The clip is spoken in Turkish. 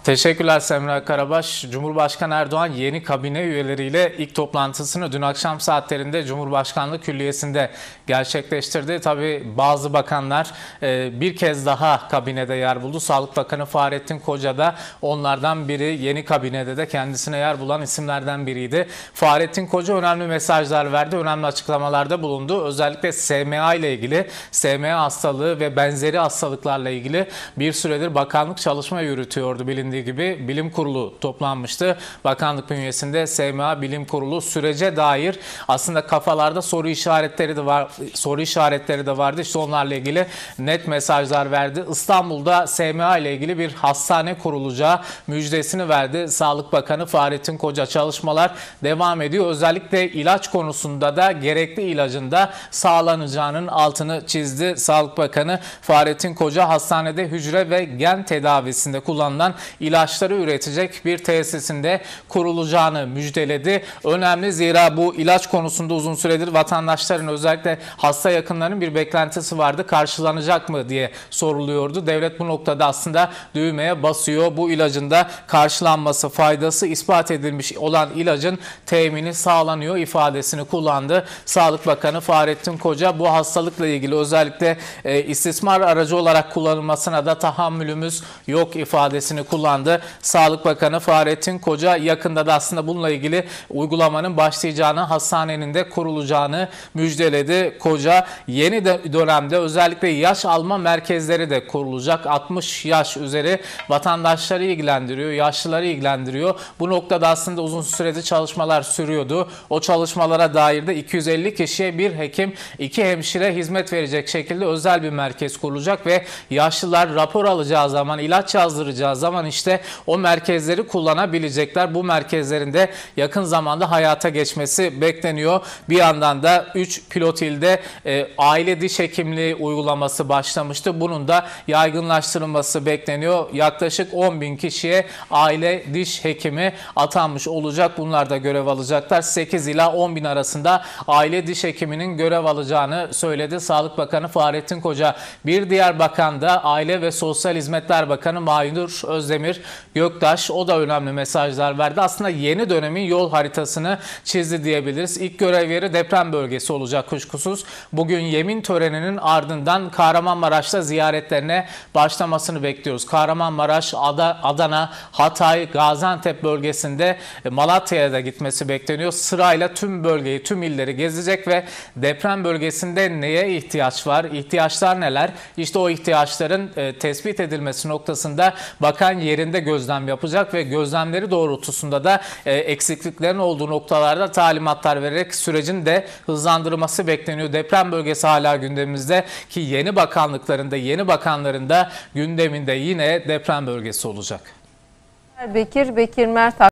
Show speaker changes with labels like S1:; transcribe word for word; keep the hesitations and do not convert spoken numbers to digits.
S1: Teşekkürler Semra Karabaş. Cumhurbaşkanı Erdoğan yeni kabine üyeleriyle ilk toplantısını dün akşam saatlerinde Cumhurbaşkanlığı Külliyesi'nde gerçekleştirdi. Tabii bazı bakanlar bir kez daha kabinede yer buldu. Sağlık Bakanı Fahrettin Koca da onlardan biri, yeni kabinede de kendisine yer bulan isimlerden biriydi. Fahrettin Koca önemli mesajlar verdi, önemli açıklamalarda bulundu. Özellikle S M A ile ilgili, S M A hastalığı ve benzeri hastalıklarla ilgili bir süredir bakanlık çalışma yürütüyordu bilindiği gibi. Bilim Kurulu toplanmıştı. Bakanlık bünyesinde S M A Bilim Kurulu sürece dair aslında kafalarda soru işaretleri de var, soru işaretleri de vardı. İşte onlarla ilgili net mesajlar verdi. İstanbul'da S M A ile ilgili bir hastane kurulacağı müjdesini verdi Sağlık Bakanı Fahrettin Koca. Çalışmalar devam ediyor. Özellikle ilaç konusunda da gerekli ilacın da sağlanacağının altını çizdi Sağlık Bakanı Fahrettin Koca. Hastanede hücre ve gen tedavisinde kullanılan ilaçları üretecek bir tesisinde kurulacağını müjdeledi. Önemli, zira bu ilaç konusunda uzun süredir vatandaşların, özellikle hasta yakınlarının bir beklentisi vardı. Karşılanacak mı diye soruluyordu. Devlet bu noktada aslında düğmeye basıyor. Bu ilacın da karşılanması, faydası ispat edilmiş olan ilacın temini sağlanıyor ifadesini kullandı Sağlık Bakanı Fahrettin Koca. Bu hastalıkla ilgili özellikle e, istismar aracı olarak kullanılmasına da tahammülümüz yok ifadesini kullandı Sağlık Bakanı Fahrettin Koca. Yakında da aslında bununla ilgili uygulamanın başlayacağını, hastanenin de kurulacağını müjdeledi Koca. Yeni de dönemde özellikle yaş alma merkezleri de kurulacak. altmış yaş üzeri vatandaşları ilgilendiriyor, yaşlıları ilgilendiriyor. Bu noktada aslında uzun süredir çalışmalar sürüyordu. O çalışmalara dair de iki yüz elli kişiye bir hekim, iki hemşire hizmet verecek şekilde özel bir merkez kurulacak ve yaşlılar rapor alacağı zaman, ilaç yazdıracağı zaman işte o merkezleri kullanabilecekler. Bu merkezlerin de yakın zamanda hayata geçmesi bekleniyor. Bir yandan da üç pilot ilde e, aile diş hekimliği uygulaması başlamıştı. Bunun da yaygınlaştırılması bekleniyor. Yaklaşık on bin kişiye aile diş hekimi atanmış olacak. Bunlar da görev alacaklar. sekiz ila on bin arasında aile diş hekiminin görev alacağını söyledi Sağlık Bakanı Fahrettin Koca. Bir diğer bakan da Aile ve Sosyal Hizmetler Bakanı Mahidur Özdemir Göktaş. O da önemli mesajlar verdi. Aslında yeni dönemin yol haritasını çizdi diyebiliriz. İlk görev yeri deprem bölgesi olacak kuşkusuz. Bugün yemin töreninin ardından Kahramanmaraş'ta ziyaretlerine başlamasını bekliyoruz. Kahramanmaraş, Adana, Hatay, Gaziantep bölgesinde Malatya'ya da gitmesi bekleniyor. Sırayla tüm bölgeyi, tüm illeri gezecek ve deprem bölgesinde neye ihtiyaç var, ihtiyaçlar neler? İşte o ihtiyaçların tespit edilmesi noktasında bakan yerinde gözlem yapacak ve gözlemleri doğrultusunda da eksikliklerin olduğu noktalarda talimatlar vererek sürecin de hızlandırılması bekleniyor. Deprem bölgesi hala gündemimizde ki yeni bakanlıklarında, yeni bakanların da gündeminde yine deprem bölgesi olacak.
S2: Bekir, Bekir Mert